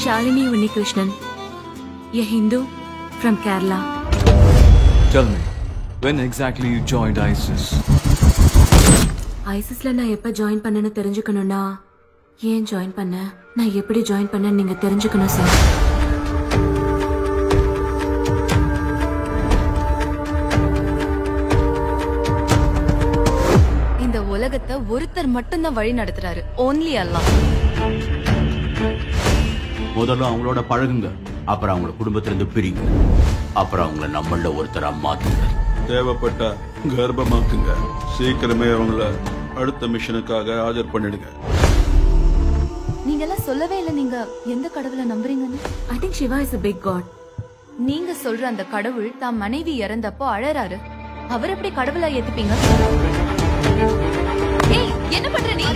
Shalini Unnikrishnan, a Hindu from Kerala. Tell me, when exactly you joined ISIS? ISISல நான் எப்ப join பண்ணேன்னு தெரிஞ்சுக்கணும்னா ஏன் ஜாயின் பண்ண நான் எப்படி ஜாயின் பண்ணேன்னு நீங்க தெரிஞ்சுக்கணும் சார். இந்த உலகத்தை ஒருத்தர் மட்டும்தான் வழி நடத்துறாரு. ஓன்லி அல்லாஹ். முதல்ல அவங்களோட பழகுங்க, அப்புறம் அவங்கள குடும்பத்திலிருந்து பிரிங்க, அப்புறம் அவங்கள நம்மள ஒருத்தரா மாத்துங்க. தேவைப்பட்டா கர்ப்பமாக்குங்க. சீக்கிரமே அவங்கள அடுத்த மிஷனுக்காக ஆஜர் பண்ணிடுங்க. நீங்க எல்லாம் சொல்லவே இல்ல நீங்க எந்த கடவுளை நம்புறீங்கன்னு. I think Shiva is a big god. நீங்க சொல்ற அந்த கடவுள் தான் மனைவி இறந்தப்போ அழறாரு. அவர் எப்படி கடவுளா ஏத்துப்பீங்க? ஏய் என்ன பண்ற நீ?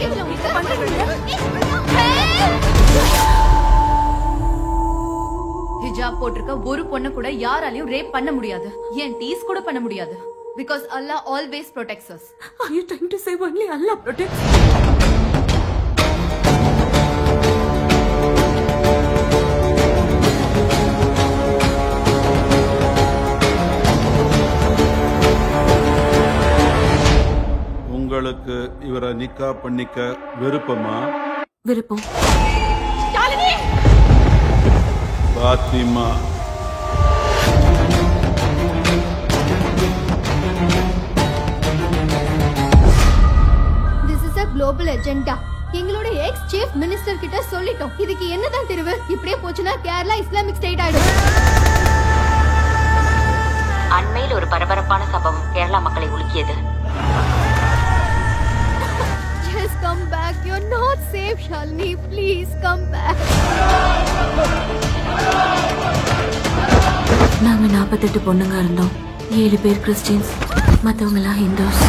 ஹிஜாப் போட்டிருக்க ஒரு பொண்ணு கூட யாராலையும் ரேப் பண்ண முடியாது. ஏன் டீஸ் கூட பண்ண முடியாது. Because Allah always protects us. Are you trying to say only Allah protects? உங்களுக்கு இவரை நிக்கா பண்ணிக்க விருப்பமா? விருப்பம். Fatima, This is a global agenda. எங்களோட எக்ஸ் சீஃப் மினிஸ்டர் கிட்ட சொல்லிட்டோம். இதுக்கு என்னதான் தெரிவு? இப்படியே போச்சுன்னா கேரளா இஸ்லாமிக் ஸ்டேட் ஆயிடும். அண்மையில் ஒரு பரபரப்பான சம்பவம் கேரளா மக்களை உலுக்கியது. Just come back. You're not safe, Shalini. Please come back. நாங்க 48 பொண்ணுங்க இருந்தோம். 7 பேர் கிறிஸ்டியன்ஸ், மத்தவங்க எல்லாம் ஹிந்துஸ்.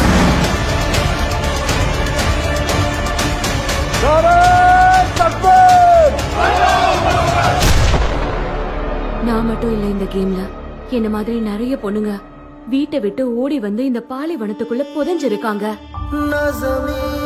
நான் மட்டும் இல்ல இந்த கேம்ல. என்ன மாதிரி நிறைய பொண்ணுங்க வீட்டை விட்டு ஓடி வந்து இந்த பாலைவனத்துக்குள்ள புதைஞ்சிருக்காங்க.